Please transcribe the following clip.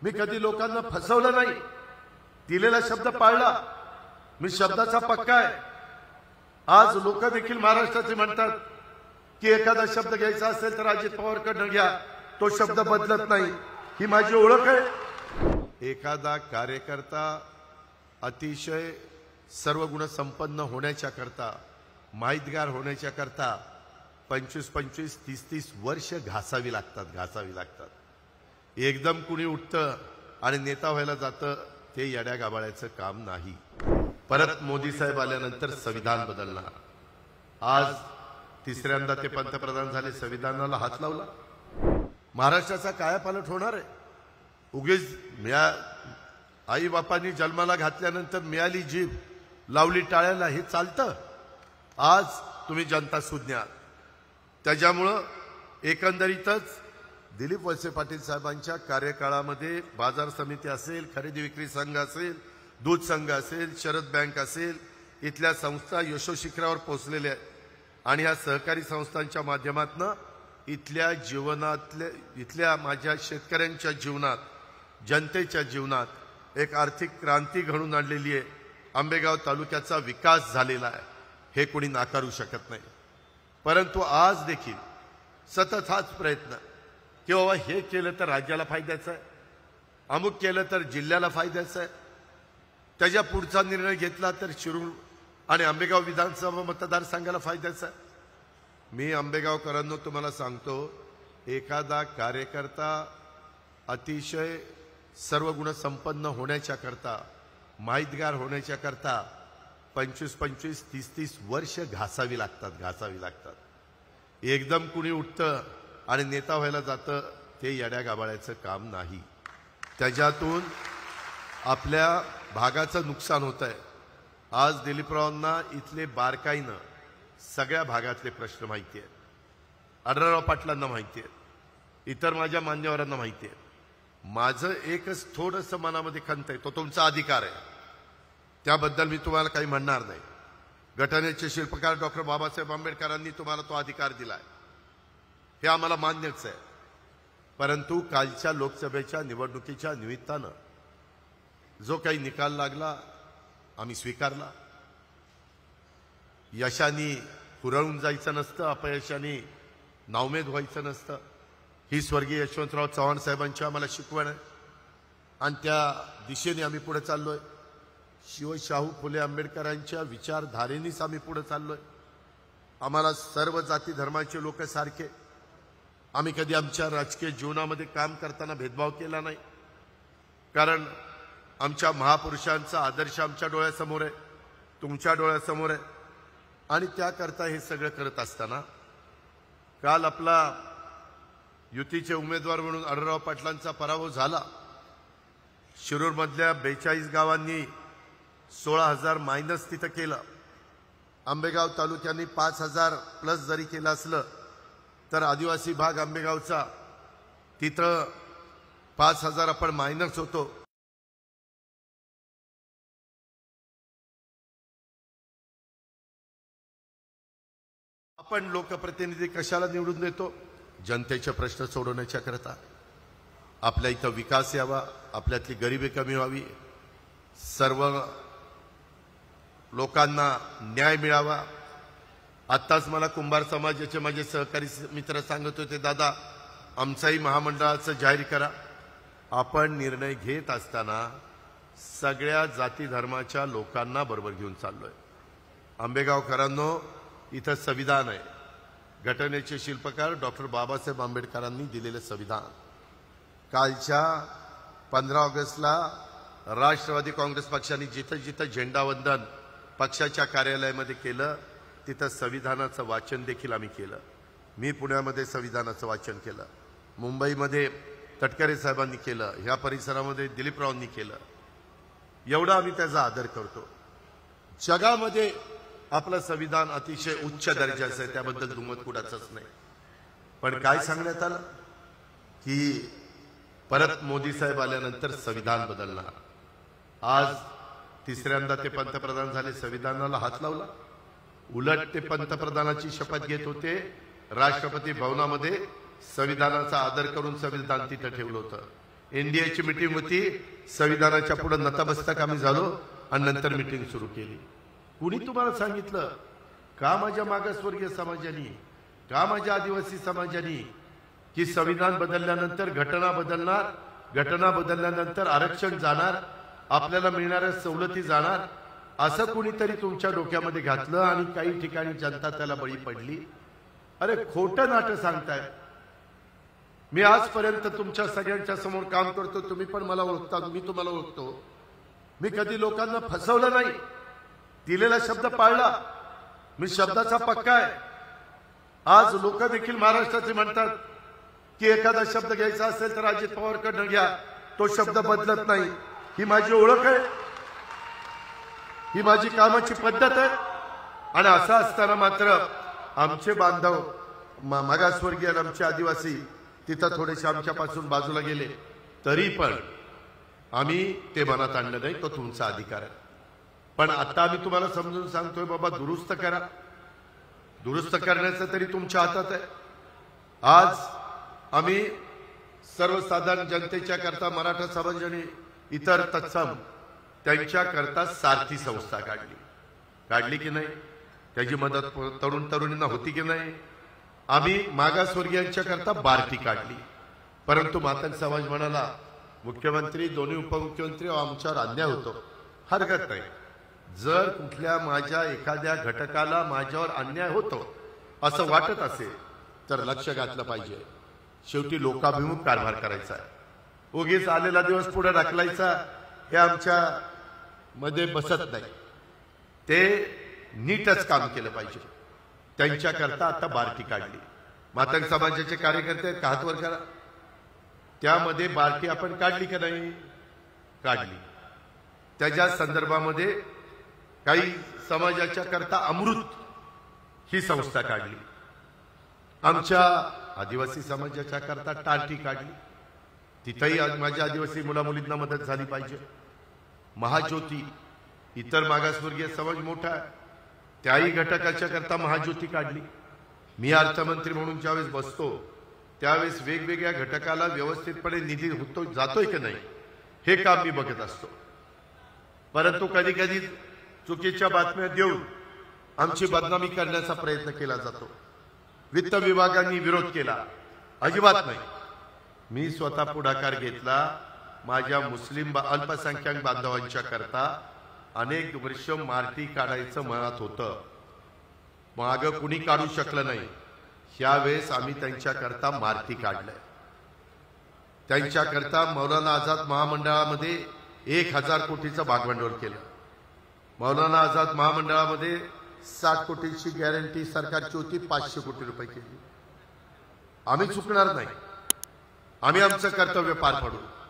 मी कधी लोकांना फसवलं नाही, दिलेला शब्द पाळला, मी शब्दाचा पक्का आहे। आज लोक देखील महाराष्ट्राचे म्हणतात की एखादा शब्द घ्यायचा असेल तर अजित पवारकडनं घ्या, तो शब्द बदलत नाही, ही माझी ओळख आहे। एखादा कार्यकर्ता अतिशय सर्व गुण संपन्न होण्याच्या करता, माहितगार होण्याच्या करता 25-25, 30-30 वर्ष घासावी लागतात। एकदम कुणी उठतं आणि नेता व्हायला जातं, ते येड्या गाबाळ्याचं काम नाही। परत मोदी साहेब आल्यानंतर संविधान बदलणार। आज तिसऱ्यांदा ते पंतप्रधान झाले, संविधानाला हात लावला। महाराष्ट्राचा कायापालट होणार आहे। उगीच आई बापांनी जन्माला घातल्यानंतर मिळाली जीभ लावली टाळ्याला, हे चालतं? आज तुम्ही जनता सुज्ञ। त्याच्यामुळं एकंदरीतच दिलीप वळसे पाटील साहेबांच्या कार्यकाळामध्ये बाजार समिती असेल, खरेदी विक्री संघ असेल, दूध संघ असेल, शरद बँक असेल, इथल्या संस्था यशोशिखरावर पोहोचलेल्या आहेत। आणि या सहकारी संस्थांच्या माध्यमातून इथल्या जीवनातल्या, इथल्या माझ्या शेतकऱ्यांच्या जीवनात, जनतेच्या जीवनात एक आर्थिक क्रांती घडून आणलेली आहे। आंबेगाव तालुक्याचा विकास झालेला आहे, हे कोणी नाकारू शकत नाही। परंतु आज देखील सतत हाच प्रयत्न की बाबा हे केलं तर राज्याला फायद्याचं आहे, अमुक केलं तर जिल्ह्याला फायद्याचं आहे, त्याच्या पुढचा निर्णय घेतला तर शिरूर आणि आंबेगाव विधानसभा मतदारसंघाला फायद्याचा आहे। मी आंबेगावकरांनो तुम्हाला सांगतो, एखादा कार्यकर्ता अतिशय सर्व गुण संपन्न होण्याच्या करता, माहितगार होण्याच्या करता 25-25, 30-30 वर्ष घासावी लागतात। एकदम कुणी उठतं आणि नेता व्हायला जातं, ते येड्या गाबाळ्याचं काम नाही। त्याच्यातून आपल्या भागाचं नुकसान होत आहे। आज दिलीपरावांना इथले बारकाईनं सगळ्या भागातले प्रश्न माहिती आहेत, आढळराव पाटलांना माहिती आहे, इतर माझ्या मान्यवरांना माहिती आहे। माझं एकच थोडंसं मनामध्ये खंत आहे, तो तुमचा अधिकार आहे, त्याबद्दल मी तुम्हाला काही म्हणणार नाही। घटनेचे शिल्पकार डॉक्टर बाबासाहेब आंबेडकरांनी तुम्हाला तो अधिकार दिलाय, हे आम्हाला मान्यच आहे। परंतु कालच्या लोकसभेच्या निवडणुकीच्या निमित्तानं जो काही निकाल लागला, आम्ही स्वीकारला। यशाने हुरळून जायचं नसतं, अपयशाने नाउमेद व्हायचं नसतं, ही स्वर्गीय यशवंतराव चव्हाण साहेबांची आम्हाला शिकवण आहे आणि त्या दिशेने आम्ही पुढे चाललोय। शाहू फुले आंबेडकरांच्या विचारधारेनेच आम्ही पुढे चाललोय। आम्हाला सर्व जाती धर्माचे लोक सारखे, आम्ही कधी आमच्या राजकीय जीवनामध्ये काम करताना भेदभाव केला नाही, कारण आमच्या महापुरुषांचा आदर्श आमच्या डोळ्यासमोर आहे, तुमच्या डोळ्यासमोर आहे। आणि त्याकरता हे सगळं करत असताना काल आपला युतीचे उमेदवार म्हणून आढळराव पाटलांचा पराभव झाला। शिरूरमधल्या 42 गावांनी 16,000 मायनस तिथं केलं। आंबेगाव तालुक्यांनी 5,000 प्लस जरी केलं असलं तर आदिवासी भाग आंबेगावचा, तिथं 5,000 आपण मायनस होतो। आपण लोकप्रतिनिधी कशाला निवडून देतो? जनतेचे प्रश्न सोडवण्याच्या करता, आपल्या इथं विकास यावा, आपल्यातली गरिबी कमी व्हावी, सर्व लोकांना न्याय मिळावा। आत्ताच मला कुंभार समाजाचे माझे सहकारी मित्र सांगत होते, दादा आमचाही महामंडळाचं जाहीर करा। आपण निर्णय घेत असताना सगळ्या जाती धर्माच्या लोकांना बरोबर घेऊन चाललोय। आंबेगावकरांनो, इथं संविधान आहे, घटनेचे शिल्पकार डॉक्टर बाबासाहेब आंबेडकरांनी दिलेले संविधान। कालच्या 15 ऑगस्टला राष्ट्रवादी काँग्रेस पक्षाने जिथं जिथं झेंडावंदन पक्षाच्या कार्यालयामध्ये केलं, तिथं संविधानाचं वाचन देखील आम्ही केलं। मी पुण्यामध्ये संविधानाचं वाचन केलं, मुंबईमध्ये तटकरे साहेबांनी केलं, ह्या परिसरामध्ये दिलीपरावांनी केलं। एवढा आम्ही त्याचा आदर करतो। जगामध्ये आपलं संविधान अतिशय उच्च दर्जाचं आहे, त्याबद्दल दुमत कुणाचंच नाही। पण काय सांगण्यात आलं की परत मोदी साहेब आल्यानंतर संविधान बदलणार। आज तिसऱ्यांदा ते पंतप्रधान झाले, संविधानाला हात लावला। उलट ते पंतप्रधानाची शपथ घेत होते, राष्ट्रपती भवनामध्ये संविधानाचा आदर करून संविधान तिथं ठेवलं होतं। एनडीएची मीटिंग होती, संविधानाच्या पुढे नतमस्तक आम्ही झालो आणि नंतर मीटिंग सुरू केली. कुणी तुम्हाला सांगितलं का माझ्या मागासवर्गीय समाजाने, का माझ्या आदिवासी समाजाने की संविधान बदलल्यानंतर घटना बदलणार, घटना बदलल्यानंतर आरक्षण जाणार, आपल्याला मिळणाऱ्या सवलती जाणार, असं कुणीतरी तुमच्या डोक्यामध्ये घातलं आणि काही ठिकाणी जनता त्याला बळी पडली. अरे खोटं नाटक सांगताय. मी आजपर्यंत तुमच्या सगळ्यांच्या समोर काम करतो, तुम्ही पण मला ओळखता, मी तुम्हाला ओळखतो. मी कधी लोकांना फसवलं नाही, दिलेला शब्द पाळला. मी शब्दाचा पक्का आहे. आज लोक देखील महाराष्ट्राचे म्हणतात की एखादा शब्द घ्यायचा असेल तर अजित पवारकडनं घ्या, तो शब्द बदलत नाही. ही माझी ओळख आहे, ही माझी कामाची पद्धत आहे. आणि असं असताना मात्र आमचे बांधव मागासवर्गीय आणि आमचे आदिवासी तिथं थोडेसे आमच्यापासून बाजूला गेले, तरी पण आम्ही ते मनात आणलं नाही. तो तुमचा अधिकार आहे. पण आता आम्ही तुम्हाला समजून सांगतोय, बाबा दुरुस्त करा. दुरुस्त करण्याचं तरी तुमच्या हातात आहे. आज आम्ही सर्वसाधारण जनतेच्या करता मराठा समाज आणि इतर तत्सम त्यांच्या करता सारथी संस्था काढली की नाही? त्याची मदत तरुण तरुणींना होती की नाही? आम्ही मागासवर्गीयांच्या करता बार्टी काढली. परंतु मातंग समाज म्हणाला, मुख्यमंत्री दोन्ही उपमुख्यमंत्री आमच्यावर अन्याय होतो. हरकत नाही, जर कुठल्या माझ्या एखाद्या घटकाला माझ्यावर अन्याय होतो असं वाटत असेल तर लक्ष घातलं पाहिजे. शेवटी लोकाभिमुख कारभार करायचा आहे. उगीच आलेला दिवस पुढे ढकलायचा हे आमच्या मध्ये बसत नाही. ते नीटच काम केलं पाहिजे. त्यांच्याकरता आता बार्टी काढली. मातंग समाजाचे कार्यकर्ते आहेत का? हात वर करा. त्यामध्ये बार्टी आपण काढली का नाही? काढली. त्याच्या संदर्भामध्ये काही समाजाच्या करता अमृत ही संस्था काढली. आमच्या आदिवासी समाजाच्या करता टार्टी काढली. तिथंही माझ्या आदिवासी मुलामुलींना मदत झाली पाहिजे. महाज्योती, इतर मागासवर्गीय समाज मोठा आहे, त्याही घटकाच्या करता महाज्योती काढली. मी अर्थमंत्री म्हणून ज्यावेळेस बसतो त्यावेळेस वेगवेगळ्या घटकाला व्यवस्थितपणे निधी जातोय की नाही हे काम मी बघत असतो. परंतु कधी कधी चुकीच्या बातम्या देऊन आमची बदनामी करण्याचा प्रयत्न केला जातो. वित्त विभागाने विरोध केला, अजिबात नाही. मी स्वतः पुढाकार घेतला. माझ्या मुस्लिम अल्पसंख्याक बांधवांच्या करता अनेक वर्ष मार्टी काढायचं मनात होतं. माग कुणी काढू शकलं नाही. यावेळेस आम्ही त्यांच्याकरता मार्टी काढलंय. त्यांच्याकरता मौलाना आझाद महामंडळामध्ये 1000 कोटीचं भागभांडवल केलं. मौलाना आझाद महामंडळामध्ये 60 कोटीची गॅरंटी सरकारची होती, 500 कोटी रुपये केली. आम्ही चुकणार नाही. आम्ही आमचं कर्तव्य पार पाडू.